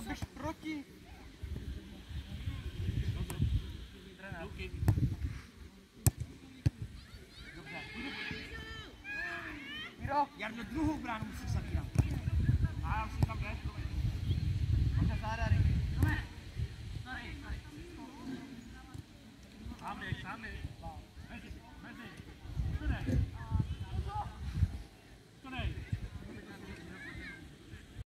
Běž proti. Luky. Dobře. Miro. Jarno, druhou bránu musíš zavírat. A já musím tam jet. Dobře, záda, Ricky. Sám jdeš.